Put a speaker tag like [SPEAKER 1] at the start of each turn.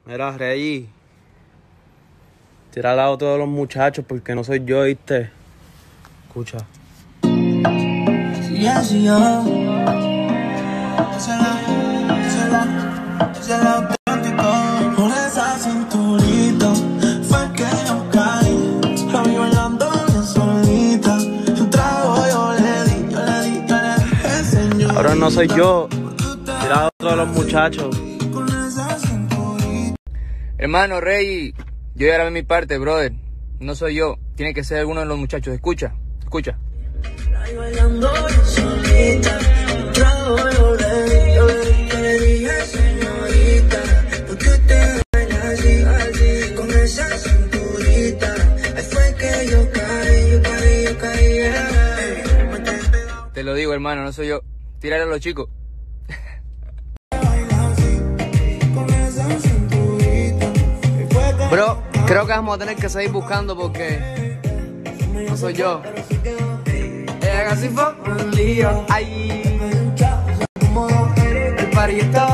[SPEAKER 1] Mira, Rey, tira al lado todos los muchachos porque no soy yo, ¿viste? Escucha.
[SPEAKER 2] Si así yo, es el auténtico. Por esa cinturita fue que yo caí. La vi bailando bien solita. Un trago yo le di, señor.
[SPEAKER 1] Ahora no soy yo. Tira a otro de los muchachos.
[SPEAKER 3] Hermano, Rey, yo ya grabé mi parte, brother. No soy yo. Tiene que ser alguno de los muchachos. Escucha.
[SPEAKER 2] Bailando solita, un trago yo le dije, señorita, ¿por qué te bailas así, con esa cinturita? Ahí fue que yo caí,
[SPEAKER 3] Te lo digo, hermano, no soy yo. Tírale a los chicos. Bro, creo que vamos a tener que seguir buscando porque no soy yo. Así fue un lío. Ay, el party está